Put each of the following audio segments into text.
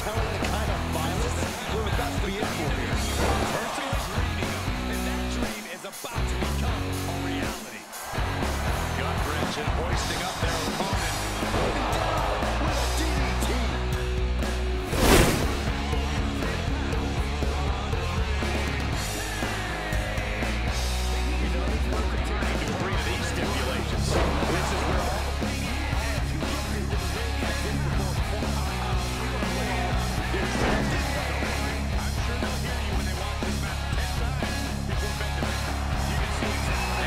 telling the kind of violence we're about to be in for here. Personally dreaming of, and that dream is about to become a reality. Gut wrench and hoisting up their opponent. Putting down with a DDT. We'll continue to agree to these stipulations. This is where all the mania has you looking to the ring at this before. I'm sure they'll hear you when they watch this match 10 times before bedtime. You can see exactly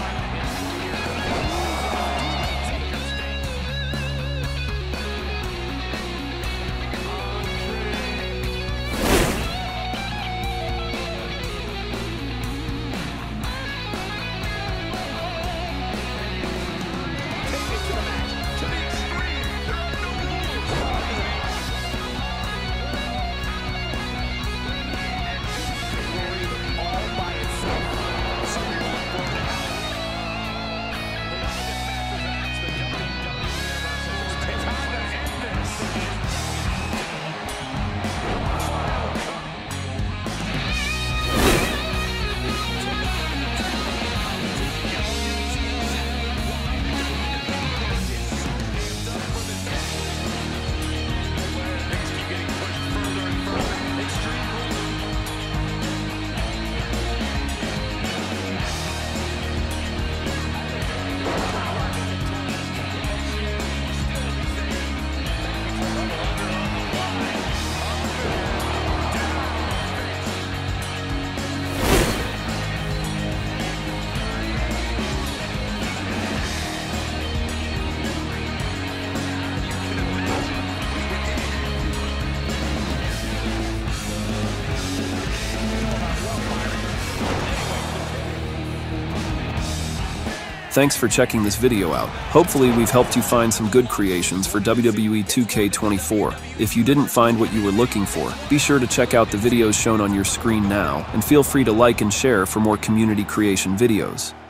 Thanks for checking this video out. Hopefully we've helped you find some good creations for WWE 2K24. If you didn't find what you were looking for, be sure to check out the videos shown on your screen now, and feel free to like and share for more community creation videos.